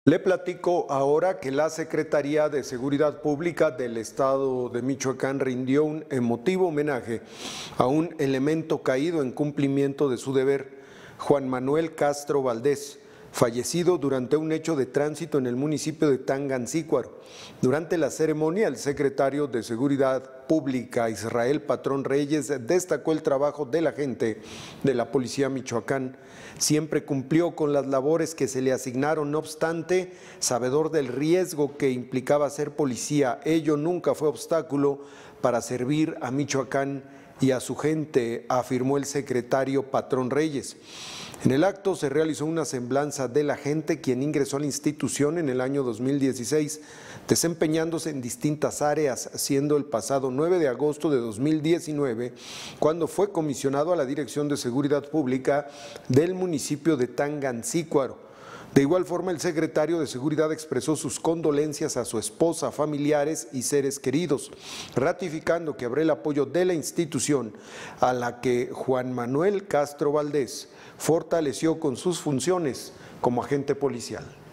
Le platico ahora que la Secretaría de Seguridad Pública del Estado de Michoacán rindió un emotivo homenaje a un elemento caído en cumplimiento de su deber, Juan Manuel Castro Valdés, fallecido durante un hecho de tránsito en el municipio de Tangancícuaro. Durante la ceremonia, el secretario de Seguridad Pública, Israel Patrón Reyes, destacó el trabajo del agente de la Policía Michoacán. Siempre cumplió con las labores que se le asignaron, no obstante, sabedor del riesgo que implicaba ser policía, ello nunca fue obstáculo para servir a Michoacán y a su gente, afirmó el secretario Patrón Reyes. En el acto se realizó una semblanza del agente, quien ingresó a la institución en el año 2016, desempeñándose en distintas áreas, siendo el pasado 9 de agosto de 2019 cuando fue comisionado a la Dirección de Seguridad Pública del municipio de Tangancícuaro. De igual forma, el secretario de Seguridad expresó sus condolencias a su esposa, familiares y seres queridos, ratificando que habrá el apoyo de la institución a la que Juan Manuel Castro Valdés fortaleció con sus funciones como agente policial.